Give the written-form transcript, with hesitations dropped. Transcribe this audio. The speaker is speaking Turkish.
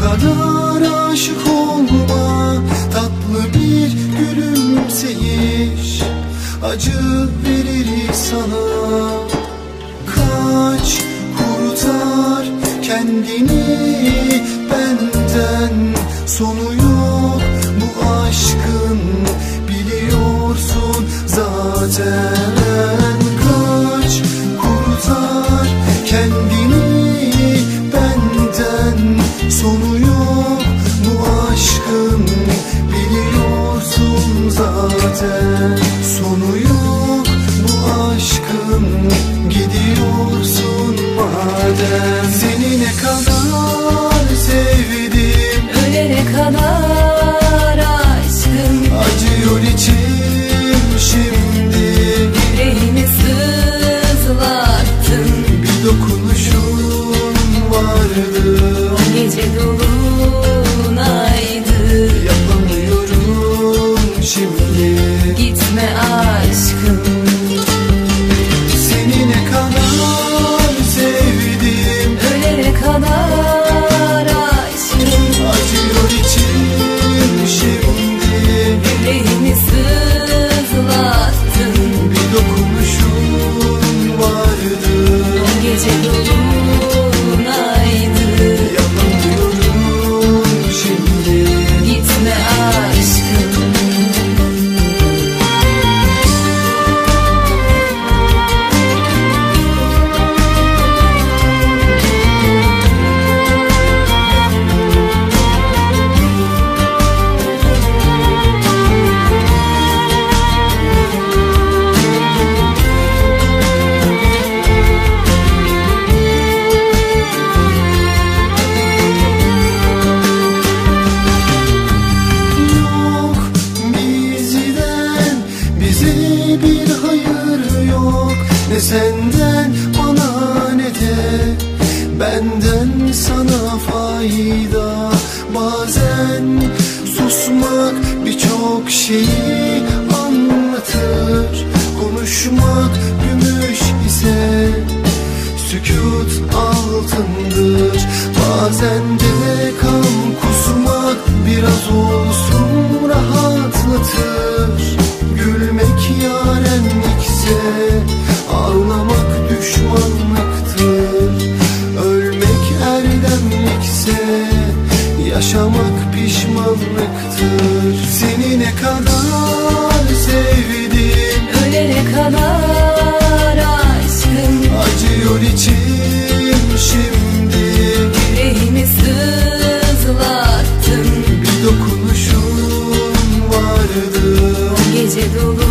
kadar aşık olma, tatlı bir gülümseyiş acı verir sana. Kaç, kurtar kendini benden, sonu yok bu aşkın, biliyorsun zaten. Kaç, kurtar kendini benden, sonu yok bu aşkın, biliyorsun zaten. Sonu yok bu aşkın, gidiyorsun madem. Seni ne kadar sevdim, ölene kadar aşkım, acıyor içim şimdi. yüreğimi sızlattın, Bir dokunuşun vardı, o gece dolunaydı. yapamıyorum şimdi. Gitme aşkım, Seni ne kadar sevdim, ölene kadar aşkım, acıyor içim şimdi. yüreğimi sızlattın, Bir dokunuşun vardı, o gece dolunaydı. yapamıyorum şimdi. Gitme aşkım. Yok bizden, bize bir hayır yok. Ne senden bana ne de benden sana fayda. Bazen susmak birçok şeyi anlatır. Konuşmak gümüş ise sükût altındır. Bazen de kan kusmak biraz olsun rahatlatır. Gülmek yarenlikse ağlamak düşmanlıktır. Ölmek erdemlikse yaşamak pişmanlıktır. Seni ne kadar sevdim, Ölene kadar aşkım, acıyor içim şimdi. yüreğimi sızlattın, Bir dokunuşun vardı, gece dolu